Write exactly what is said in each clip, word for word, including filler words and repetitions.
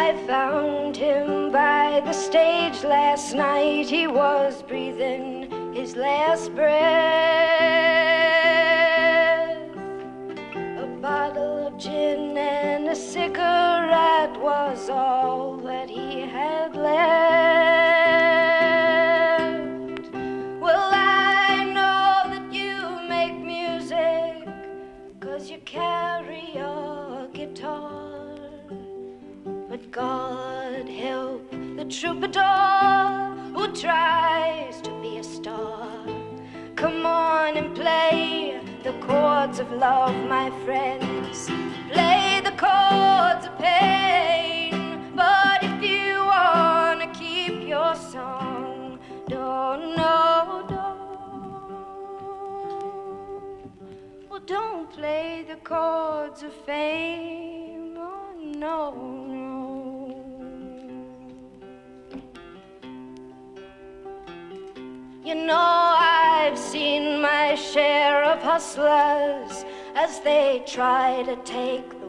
I found him by the stage last night. He was breathing his last breath. A bottle of gin and a cigarette was all that he had left. Well, I know that you make music 'cause you carry a guitar. But God help the troubadour who tries to be a star. Come on and play the chords of love, my friends. Play the chords of pain. But if you want to keep your song, don't, no, don't. Well, don't play the chords of fame. Oh, no, no. You know, I've seen my share of hustlers as they try to take the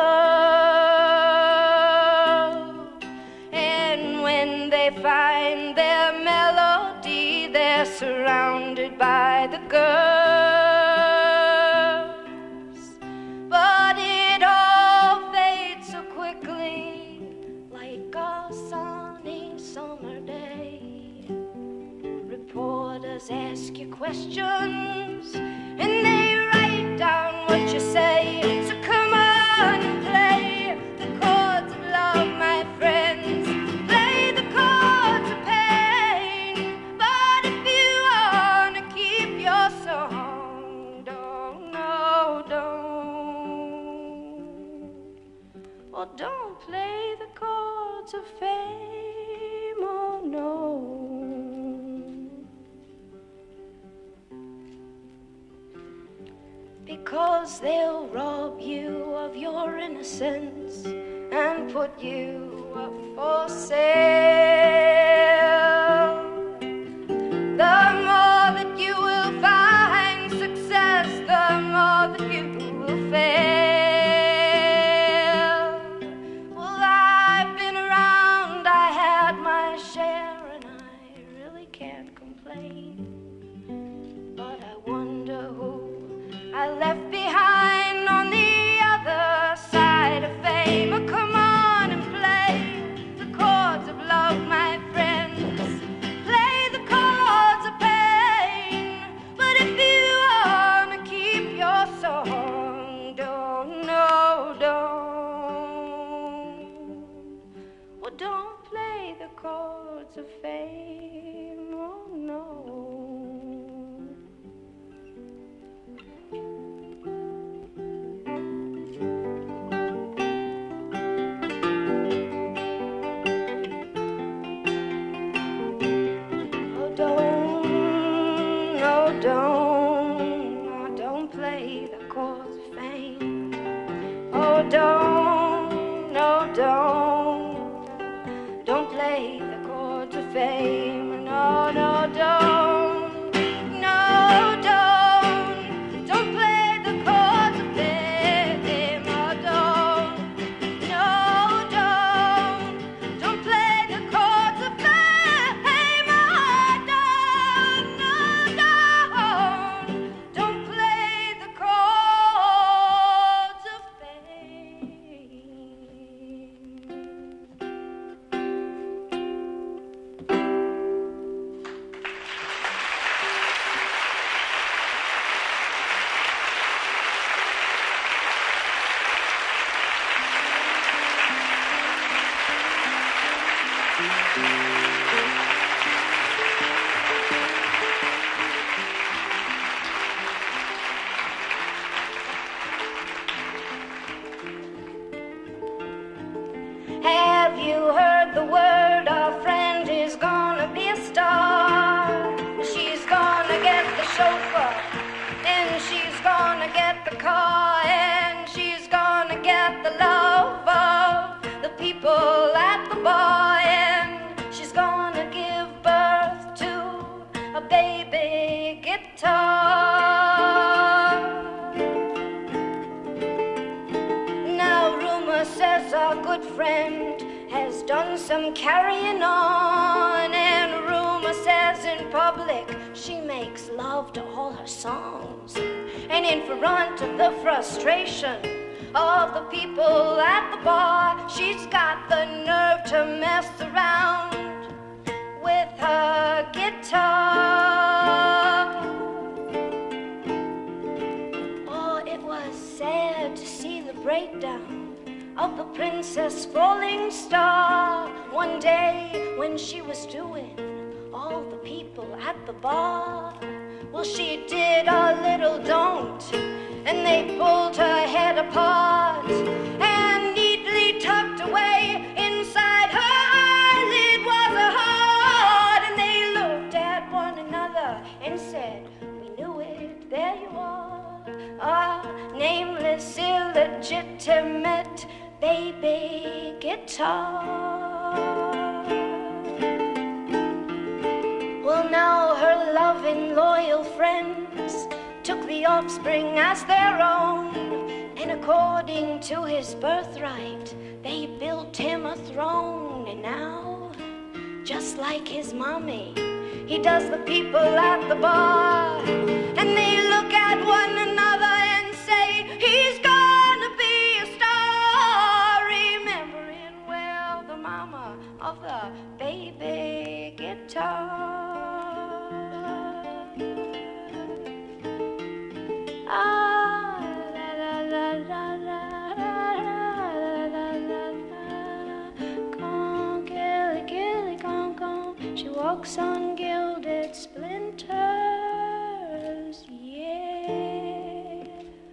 world. And when they find their melody, they're surrounded by the girls. But it all fades so quickly, like a sunny summer day. Reporters ask you questions and they write down what you say. So come on and play the chords of love, my friends. Play the chords of pain. But if you want to keep your song, don't, no, don't. Or don't play the chords of fame, oh no. Because they'll rob you of your innocence and put you up for sale. The more that you will find success, the more that you will fail. Well, I've been around, I had my share, and I really can't complain. But I wonder who I left behind on the other side of fame. Oh, come on and play the chords of love, my friends. Play the chords of pain. But if you want to keep your song, don't, no, don't. Well, don't play the chords of fame, oh no. Don't, don't play the chords of fame. Oh, don't, no, don't. Don't play the chords of fame. No, no, don't. No, don't. Don't play the chords of fame. Oh, don't. No, don't. Don't play the chords of fame. Oh, don't. No, don't. Don't play the chords of fame. Have you heard the word? Our friend is gonna be a star. She's gonna get the chauffeur, and she's gonna get the car, and she's gonna get the love of the people at the bar, and she's gonna give birth to a baby guitar. Now rumor says our good friend has done some carrying on, and rumor says in public she makes love to all her songs. And in front of the frustration of the people at the bar, she's got the nerve to mess around with her guitar. Oh, it was sad to see the breakdown of the Princess Falling Star one day when she was doing all the people at the bar. Well, she did a little don't, and they pulled her head apart, and neatly tucked away inside her eyelid was a heart. And they looked at one another and said, "We knew it, there you are, a nameless, illegitimate baby guitar." Well, now her loving, loyal friends took the offspring as their own, and according to his birthright, they built him a throne. And now, just like his mommy, he does the people at the bar, and they look at one another and say, "He's gonna be a star," remembering well the mama of the baby guitar. Ah, la la la la la la la la la. Con, Gilly, Gilly, con, con. She walks on gilded splinters, yeah.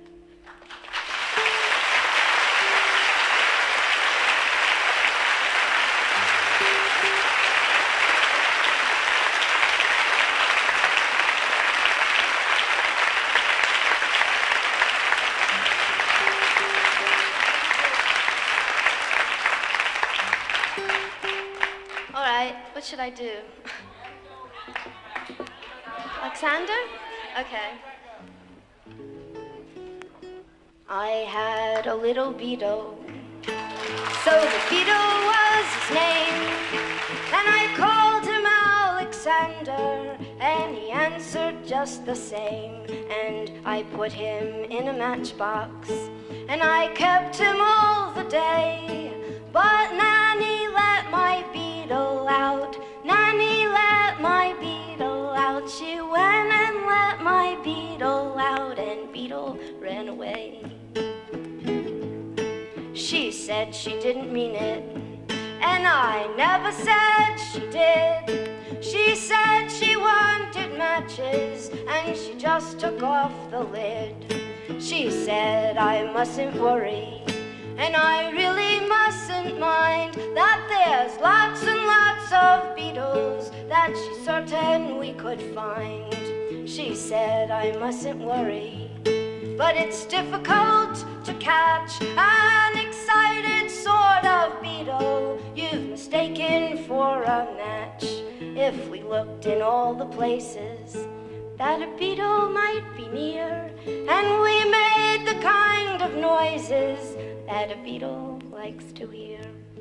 What should I do? Alexander? Okay. I had a little Beetle, so the Beetle was his name, and I called him Alexander, and he answered just the same. And I put him in a matchbox, and I kept him all the day, but Nanny let my Beetle out. Nanny let my Beetle out. She went and let my Beetle out, and Beetle ran away. She said she didn't mean it, and I never said she did. She said she wanted matches, and she just took off the lid. She said I mustn't worry, and I really mustn't mind, that there's lots and lots of Beetles that she's certain we could find. She said I mustn't worry, but it's difficult to catch an excited sort of Beetle you've mistaken for a match. If we looked in all the places that a Beetle might be near, and we made the kind of noises that a Beetle likes to hear.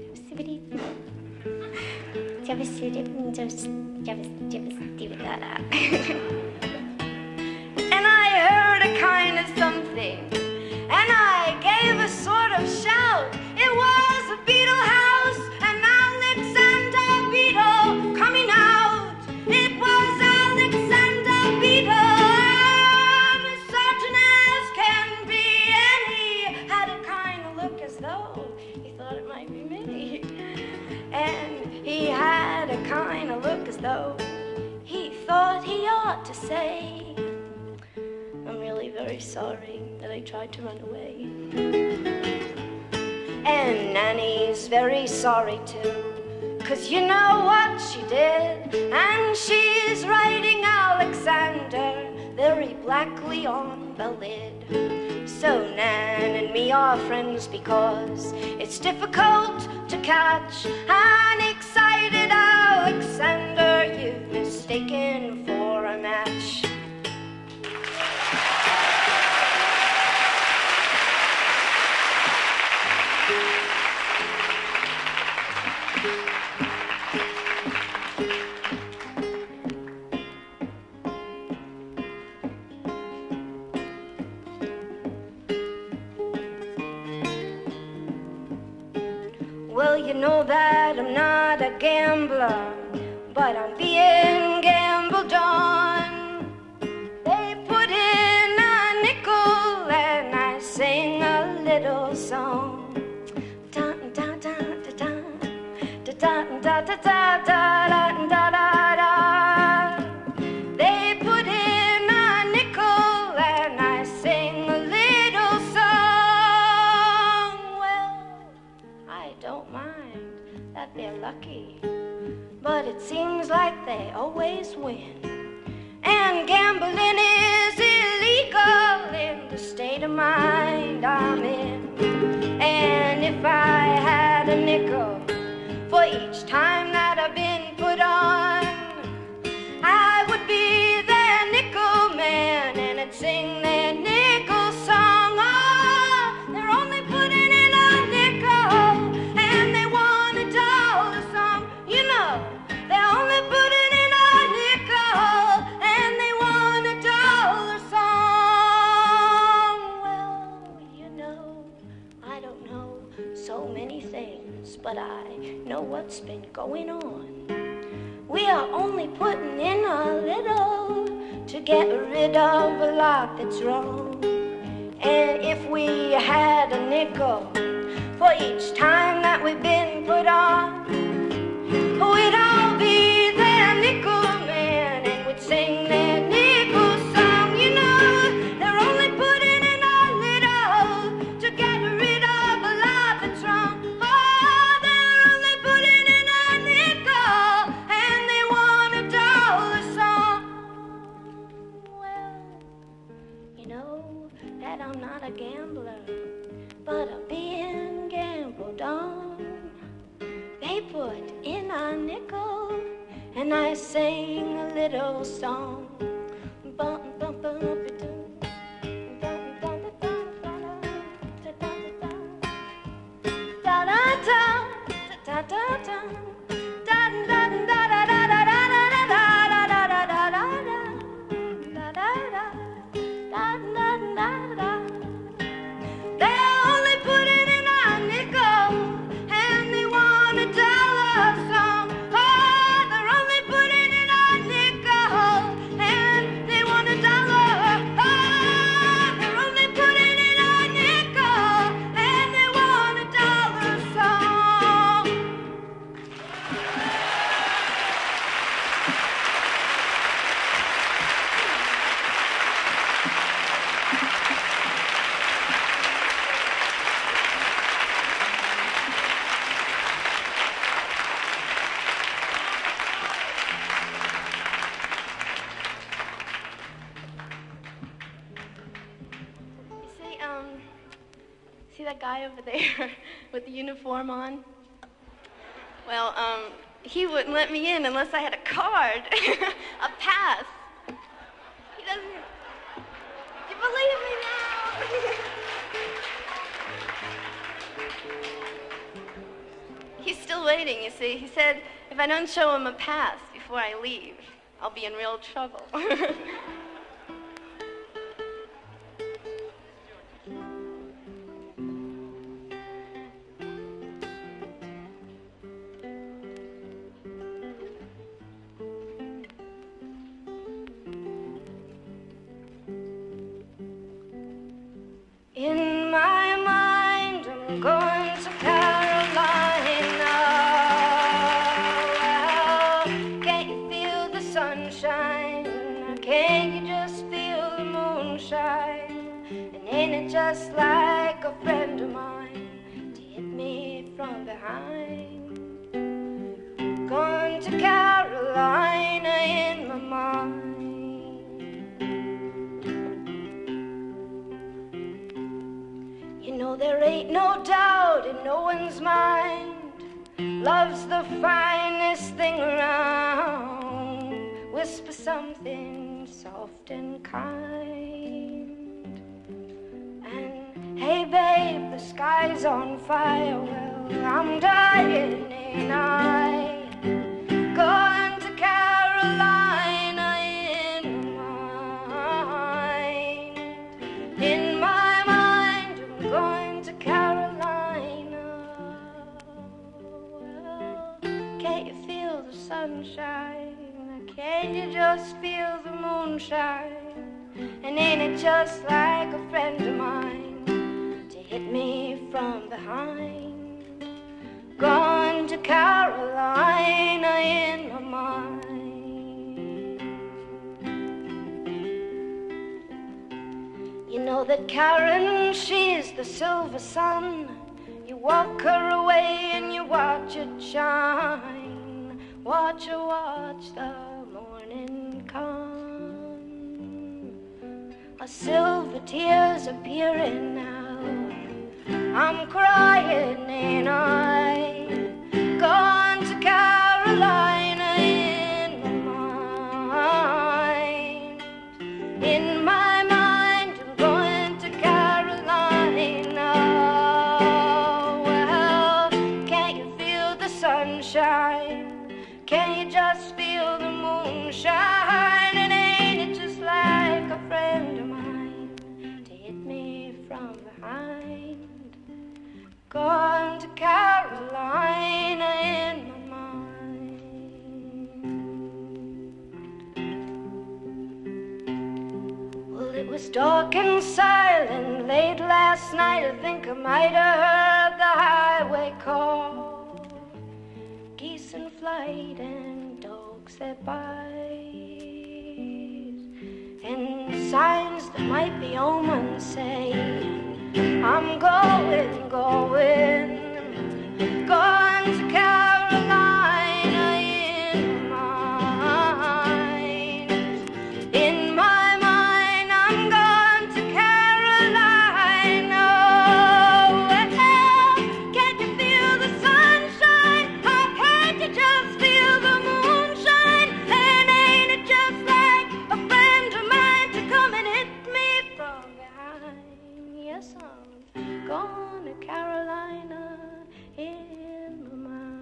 And I heard a kind of something, and I gave a sort of shout. It was a Beetle house, and Alexander Beetle coming out. It was Alexander Beetle, I'm as certain as can be, and he had a kind of look as though he thought it might be me. And he had a kind of look as though he thought he ought to say, "I'm really very sorry that I tried to run away." And Nanny's very sorry too, 'cause you know what she did, and she's writing Alexander very blackly on the lid. So Nan and me are friends because it's difficult to catch an excited Alexander you've mistaken for a match. you know that I'm not a gambler, but I'm being gambled on. They put in a nickel and I sing a little song. Dun, dun, dun, dun, dun, dun, dun, dun, dun, dun, dun, dun, dun. They put in a nickel and I sing a little song. Well, I don't mind that they're lucky, but it seems like they always win. And gambling is illegal in the state of mind I'm in. And if I had a nickel for each time that I've been put on, I would be their nickel man and I'd sing their nickel song. Oh, they're only putting in a nickel and they want a dollar song. You know, they're only putting in a nickel and they want a dollar song. Well, you know, I don't know so many things, but I know what's been going on. We are only putting in a little to get rid of a lot that's wrong. And if we had a nickel for each time that we've been put on, we'd all be their nickel man and we'd sing their nickel song. You know, they're only putting in a little to get rid of a lot that's wrong. Oh, they're only putting in a nickel and they want a dollar song. Well, you know that I'm not a gambler, but I'm being gambled on. They put in a nickel and I sang a little song. Bum, bum, bum, ba-dum. Bum, bum, ba-dum, ba-dum, da-da-da-da. Da-da-da, da-da-da-da. They're only putting in a nickel and they want a dollar song. Oh, they're only putting in a nickel and they want a dollar. Oh, they're only putting in a nickel and they want a dollar song. You see, um, see that guy over there with the uniform on? Well, um, he wouldn't let me in unless I had a card, a pass. He doesn't. You believe me now? He's still waiting, you see. He said if I don't show him a pass before I leave, I'll be in real trouble. In my mind, I'm going to Carolina. Well, can't you feel the sunshine? Can't you just feel the moonshine? And ain't it just like a friend of mine to hit me from behind? Going to Carolina in my mind. You know there ain't no doubt in no one's mind, love's the finest thing around. Whisper something soft and kind. And hey babe, the sky's on fire. Well, I'm dying, ain't I? Going to Carolina in my mind. In my mind, I'm going to Carolina. sunshine? Can you just feel the moonshine? And ain't it just like a friend of mine to hit me from behind? Gone to Carolina in my mind. You know that Karen, she's the silver sun. You walk her away and you watch it shine. Watch her watch the morning come. A silver tears appearing now. I'm crying, ain't I? Gone to Carolina in my mind. In my mind, I'm going to Carolina. Well, can't you feel the sunshine? Can you just feel the moonshine? And ain't it just like a friend of mine to hit me from behind? Gone to Carolina in my mind. Well, it was dark and silent late last night. I think I might have heard the highway call. Geese in flight and dogs that bite, and signs that might be omens say, I'm going, going, gone to Carolina in my mind. In my mind, I'm gone to Carolina. Well, can't you feel the sunshine? How can't you just feel the moonshine? And ain't it just like a friend of mine to come and hit me from behind? Yes, I'm gone to Carolina in my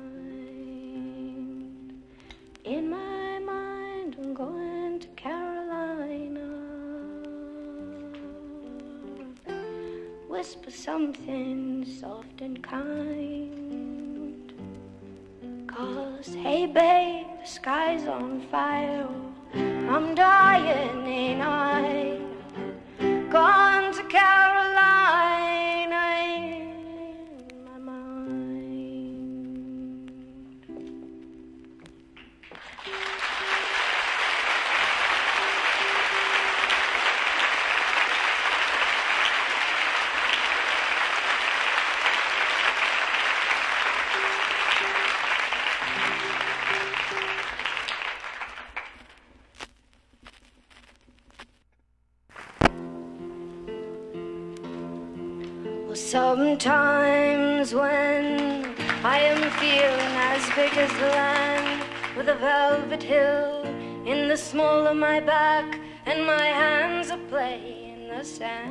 mind. In my mind, I'm going to Carolina. Whisper something soft and kind. 'Cause, hey babe, the sky's on fire. I'm dying, ain't I? Gone to Carolina in my mind. Sometimes when I am feeling as big as the land, with a velvet hill in the small of my back, and my hands are playing the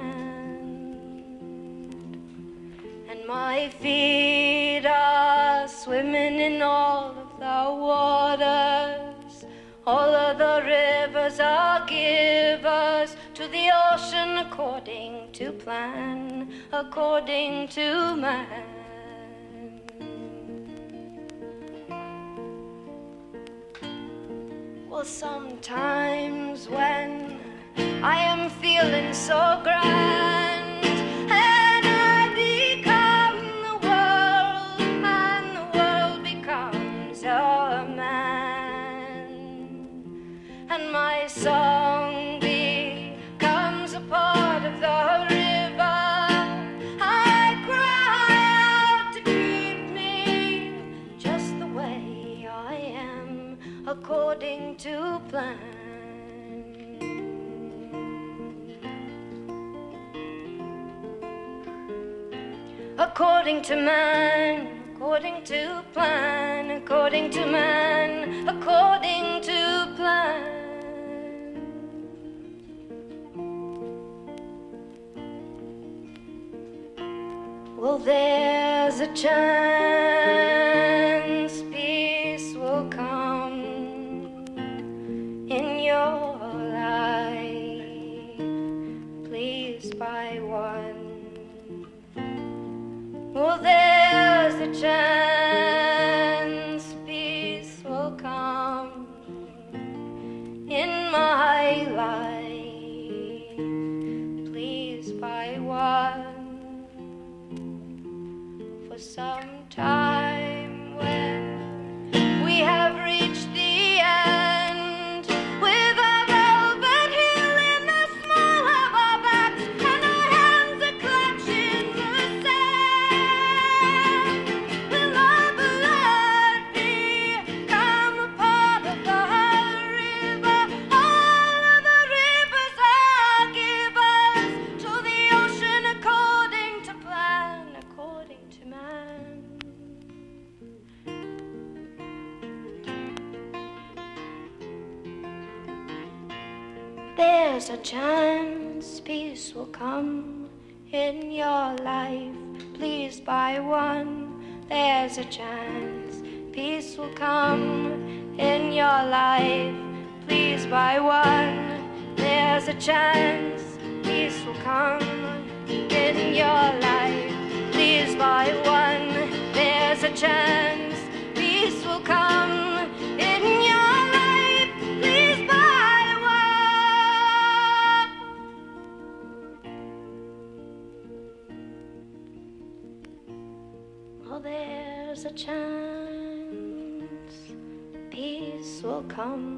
sand, and my feet are swimming in all of the waters. All of the rivers are givers to the ocean according to plan, according to man. Well, sometimes when I am feeling so grand, and I become the world, and the world becomes a man, and my song becomes a part of the river, I cry out to keep me just the way I am, according to plan. According to man, according to plan, according to man, according to plan. Well, there's a chance peace will come in your life, please by one. Well, there's a chance peace will come for some time when we have reached the end with a velvet hill in the small of our backs and our hands are clutching the sand. Will our blood become a part of the river? All of the rivers are givers to the ocean according to plan, according to man. There's a chance peace will come in your life, pleased by one. There's a chance peace will come in your life, pleased by one. There's a chance peace will come in your life, pleased by one. There's a chance peace will come in your life, pleased by one. Oh, there's a chance peace will come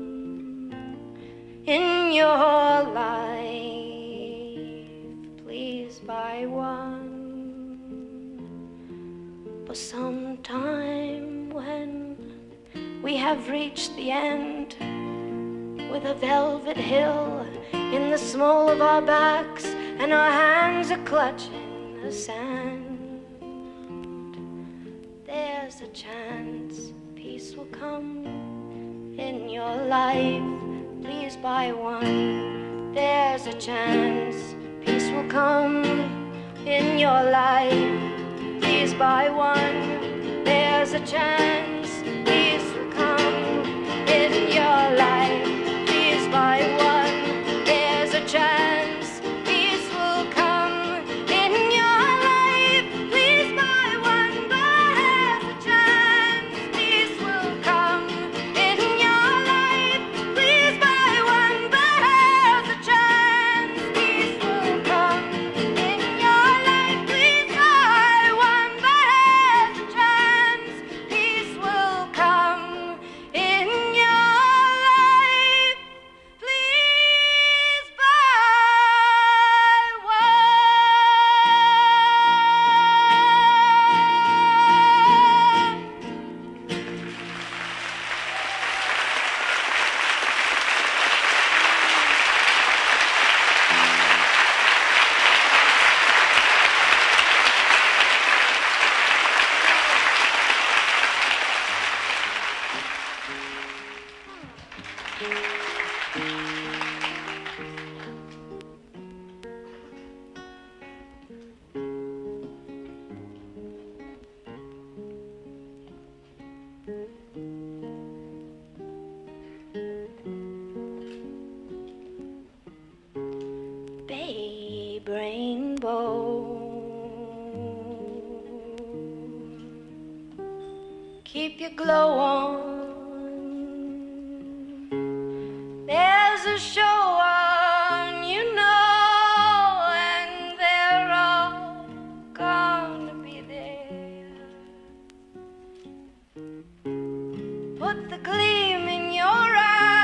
in your life, pleased by one. For some time when we have reached the end with a velvet hill in the small of our backs and our hands are clutching the sand, there's a chance peace will come in your life, pleased by one. There's a chance peace will come in your life, pleased by one. There's a chance peace will come in your life, pleased by one. There's a chance peace will come in your life, pleased by one. There's a chance peace will come in your life, pleased by one. There's a chance peace will come in your life, pleased by one. There's a chance peace will come in your life, pleased by one. Babe rainbow, keep your glow on. There's a show on, you know, and they're all gonna be there. Put the gleam in your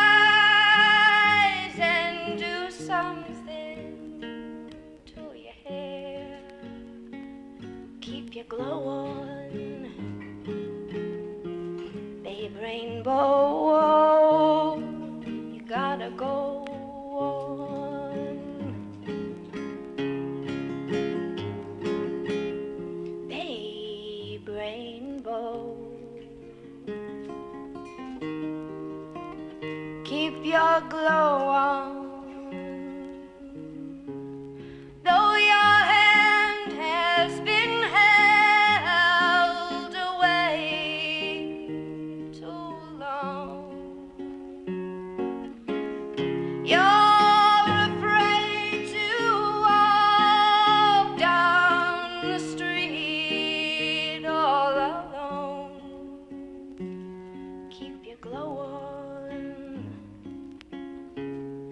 eyes and do something to your hair. Keep your glow on, babe rainbow, you gotta go on. Babe rainbow, keep your glow on. Though your hand has been held away too long, you're afraid to walk down the street all alone. Keep your glow on,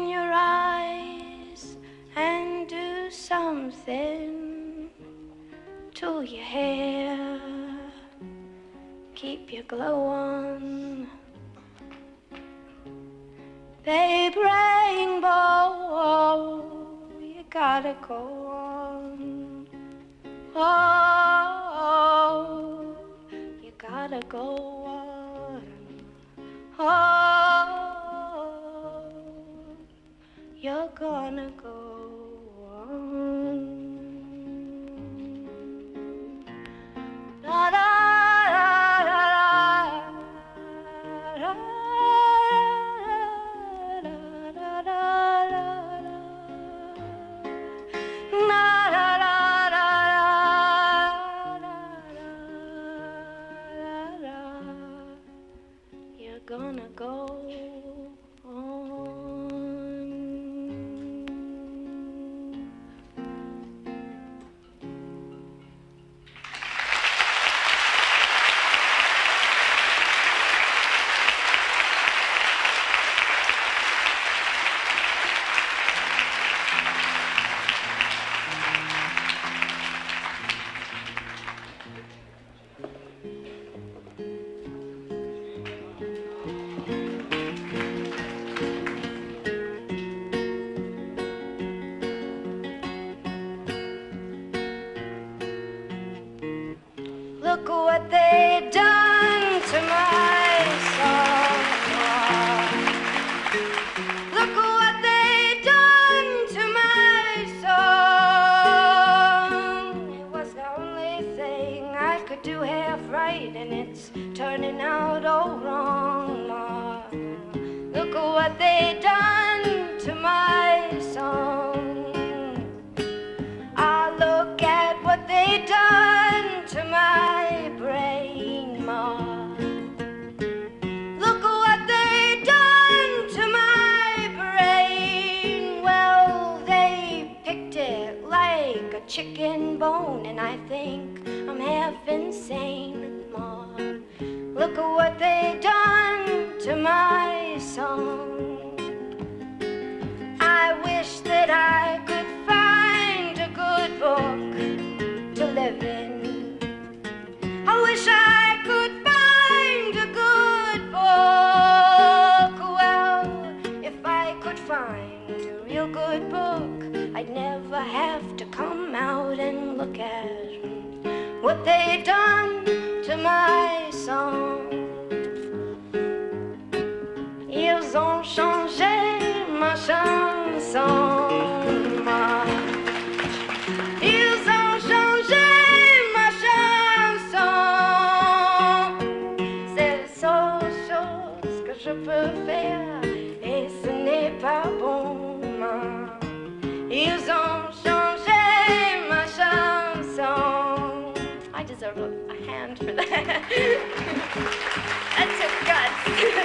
open your eyes and do something to your hair. Keep your glow on. Babe, rainbow, you gotta go on. Oh, you gotta go on. Oh, you're gonna go on. La, da, da, da, da, da, da, da, da, you're gonna go on. Look what they done to my song. Look what they done to my song. It was the only thing I could do half right, and it's turning out all wrong. Look at what they done to my song. I look at what they done to my brain, Ma. Look at what they done to my brain. Well, they picked it like a chicken bone, and I think I'm half insane, Ma. Look at what they done to my song. I wish that I could find a good book to live in. I wish I could find a good book. Well, if I could find a real good book, I'd never have to come out and look at what they done to my song. Ils ont changé ma chanson. Ils ont changé ma chanson. C'est la seule chose que je peux faire, et ce n'est pas bon. Ils ont changé ma chanson. I deserve a, a hand for that. That took guts.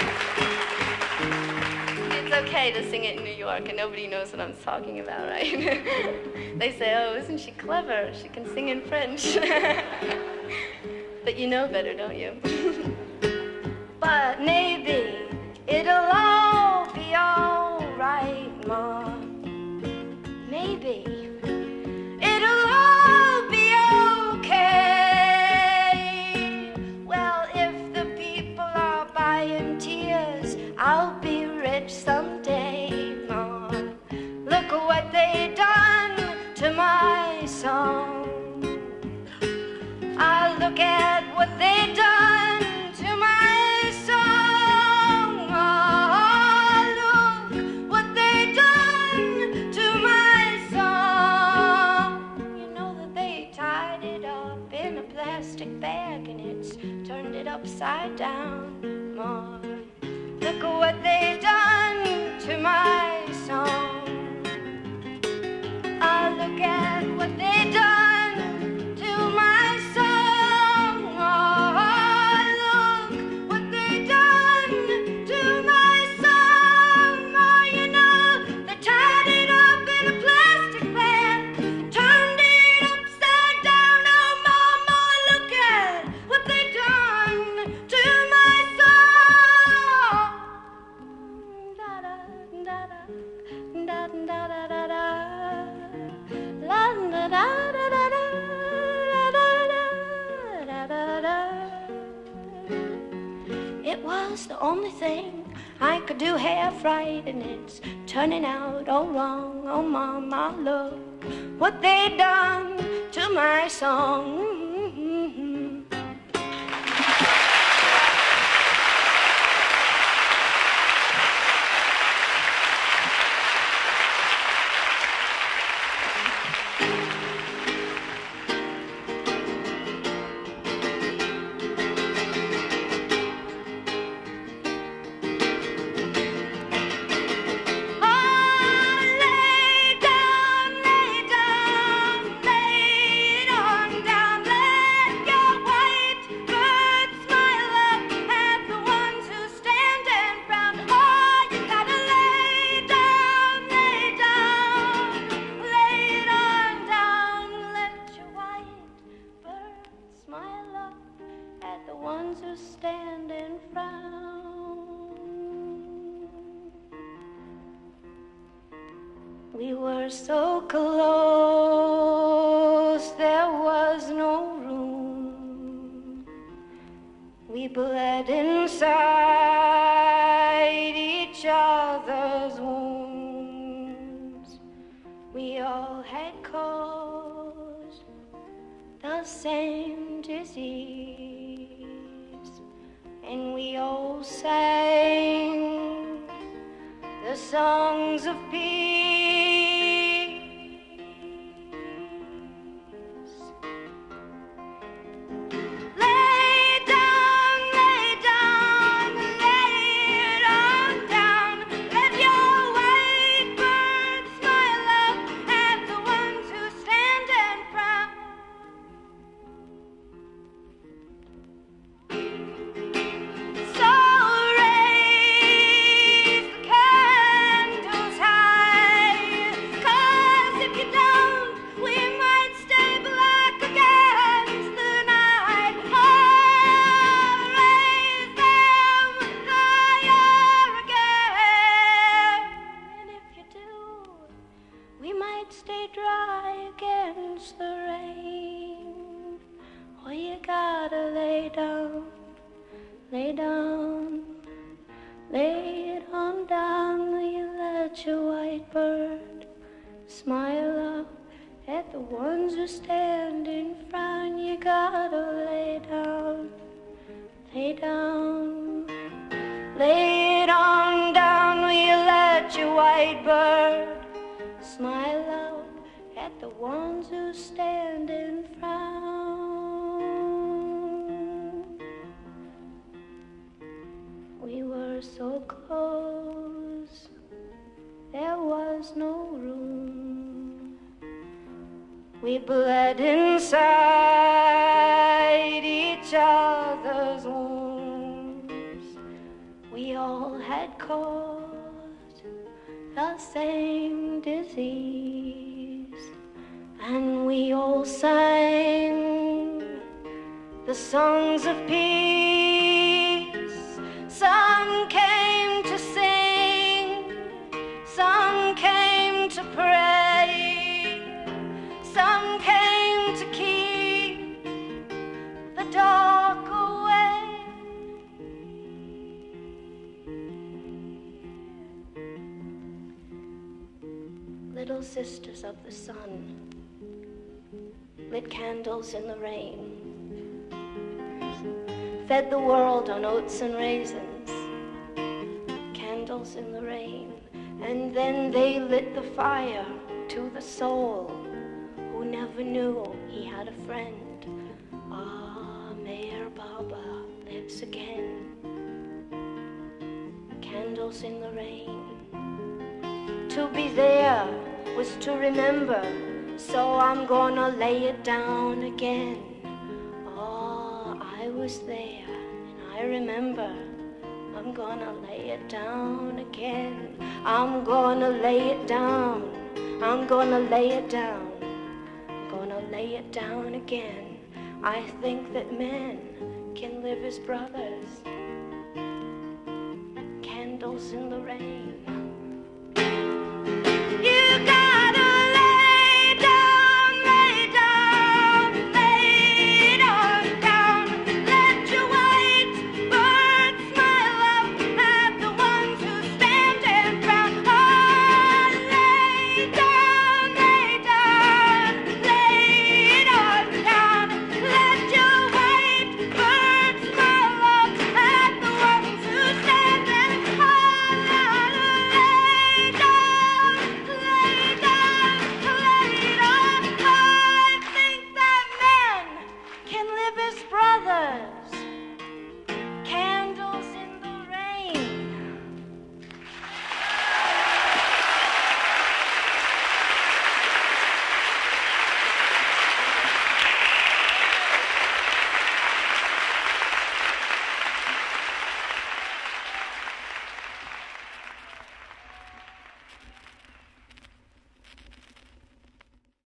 It's okay to sing it in New York and nobody knows what I'm talking about, right? They say, oh, isn't she clever? She can sing in French. But you know better, don't you? But maybe it'll all be all right, Ma. Maybe it'll all be okay. Well, if the people are buying tears, I'll be rich someday, Ma. Look at what they done to my song. I look at what they done to my song. Oh, look what they done to my song. You know that they tied it up in a plastic bag and it's turned it upside down, Ma. Look at what they done to my song. I look at what they done to my song. Oh, look what they done to my song. Oh, you know, they tied it up in a plastic bag, turned it upside down. Oh, Mama, look at what they done to my was the only thing I could do half right, and it's turning out all wrong. Oh, Mama, look what they done to my song. We were so close, there was no room. We bled inside each other's wounds. We all had caused the same disease, and we all sang the songs of peace. We bled inside each other's wounds. We all had caught the same disease, and we all sang the songs of peace. Some came to sing, some came to pray, some came to keep the dark away. Little sisters of the sun lit candles in the rain, fed the world on oats and raisins, candles in the rain, and then they lit the fire to the soul who never knew he had a friend. Ah, Mayor Baba lives again. Candles in the rain. To be there was to remember, so I'm gonna lay it down again. Oh, I was there and I remember. I'm gonna lay it down again. I'm gonna lay it down. I'm gonna lay it down. Gonna lay it down again. I think that men can live as brothers. Candles in the rain.